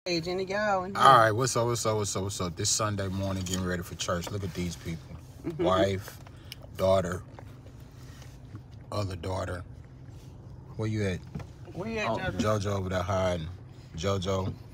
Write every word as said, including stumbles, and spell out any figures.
Age and y'all. All right, what's up, what's up, what's up, what's up? This Sunday morning, getting ready for church. Look at these people. Mm-hmm. Wife, daughter, other daughter. Where you at? Where you at, oh, JoJo? JoJo over there hiding. JoJo,